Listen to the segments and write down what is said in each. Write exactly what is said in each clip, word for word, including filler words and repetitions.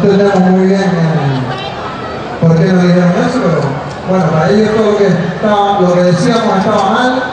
entendemos muy bien eh, por qué nos dijeron eso, pero bueno, para ellos todo lo que, estaba, lo que decíamos estaba mal.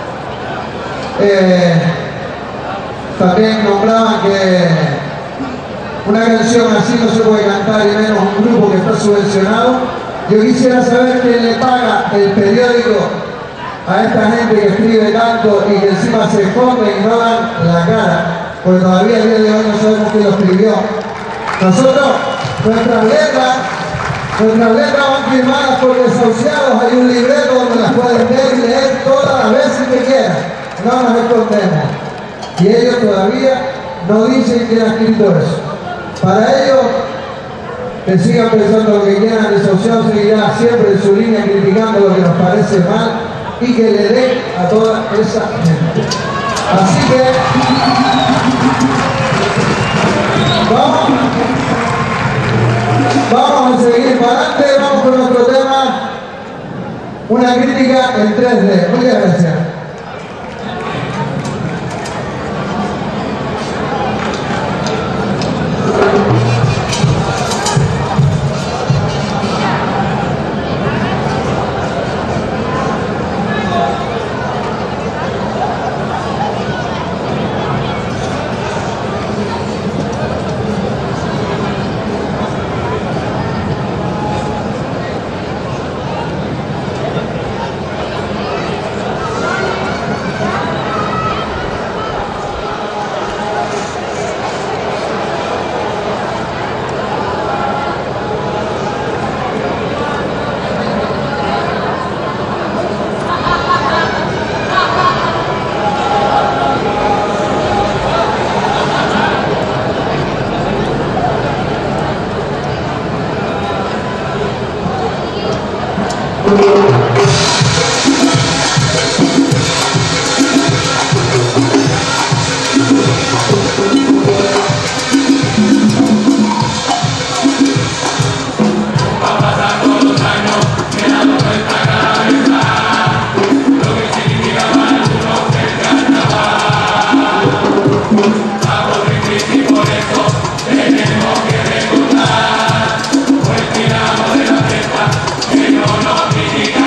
Eh, también nombraban que una canción así no se puede cantar y menos un grupo que está subvencionado. Yo quisiera saber quién le paga el periódico a esta gente que escribe tanto y que encima se esconde y no dan la cara, porque todavía el día de hoy no sabemos quién lo escribió. Nosotros, nuestras letras, nuestras letras van firmadas por desahuciados, hay un libreto donde las pueden ver y leer todas las veces que quieran, no nos escondemos. Y ellos todavía no dicen quién ha escrito eso. Para ellos, que sigan pensando lo que quieran, desahuciados seguirá siempre en su línea criticando lo que nos parece mal y que le den a toda esa gente. Así que vamos, vamos a seguir para adelante, vamos con nuestro tema, una crítica en tres D. Muchas gracias. Que no nos critican.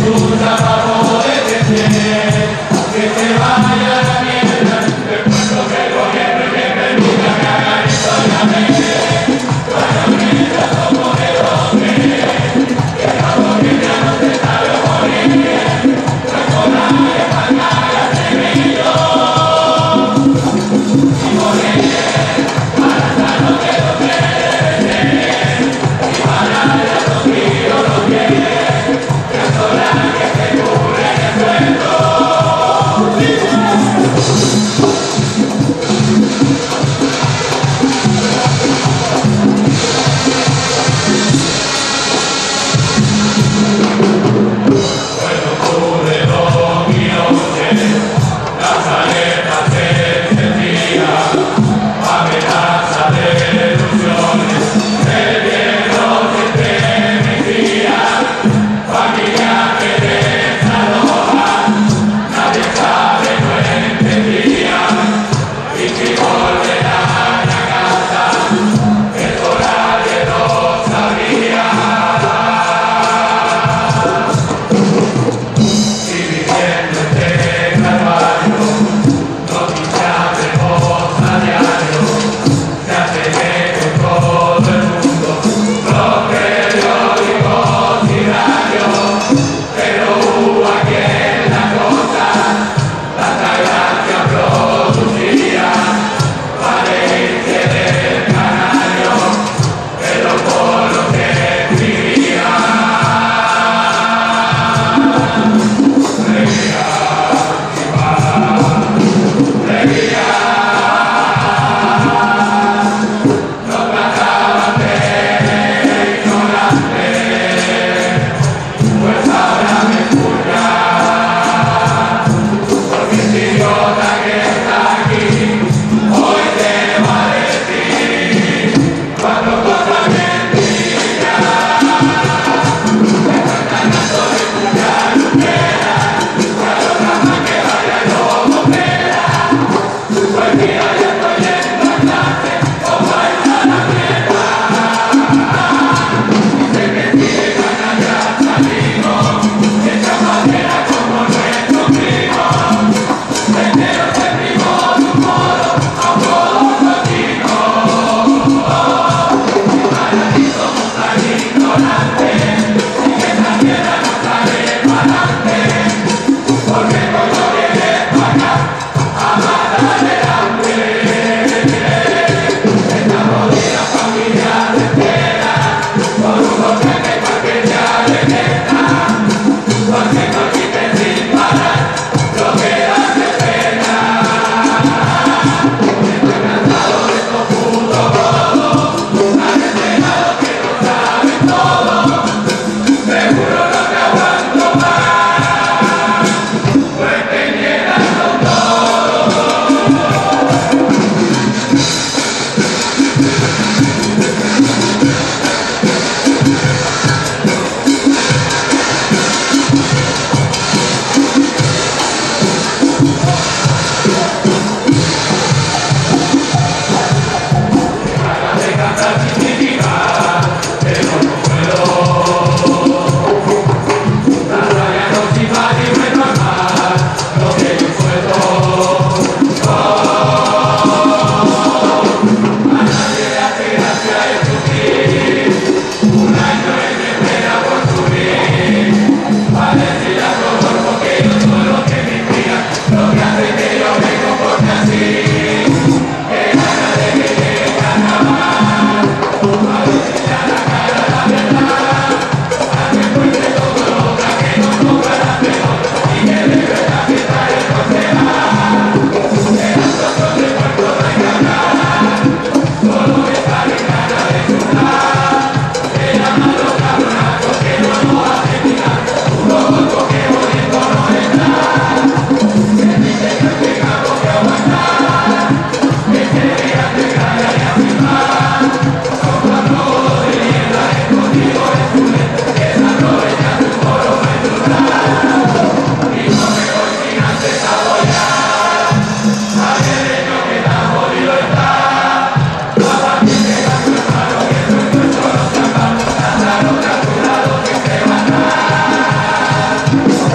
lucha para poder crecer, que se vaya a la mierda, el pueblo que gobierna y que peluca, que haga historia de para unirse somos de doce, que la familia no se sabe morir, recordar que faltar a semillo, y morir para estar lo que no debe ser, y para el otro tío lo quiere, que sola que se cura.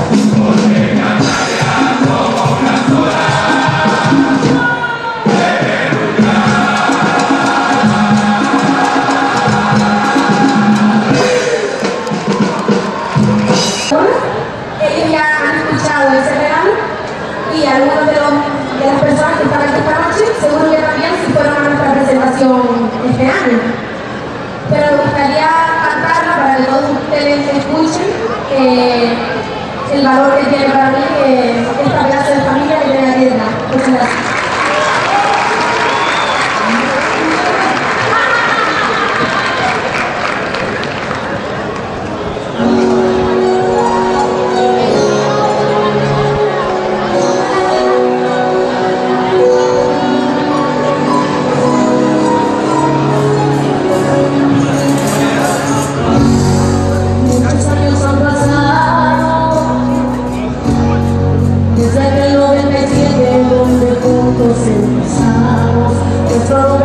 Ellos ya han escuchado ese regalo y algunos de, los, de las personas que están aquí esta noche seguro que también si fueron a nuestra presentación este año. Pero me gustaría cantarla para que todos ustedes escuchen eh, el valor que tiene para mí eh, esta clase de familia que tiene la tienda. Muchas gracias. Desde que el noventa y siete donde juntos empezamos, nuestro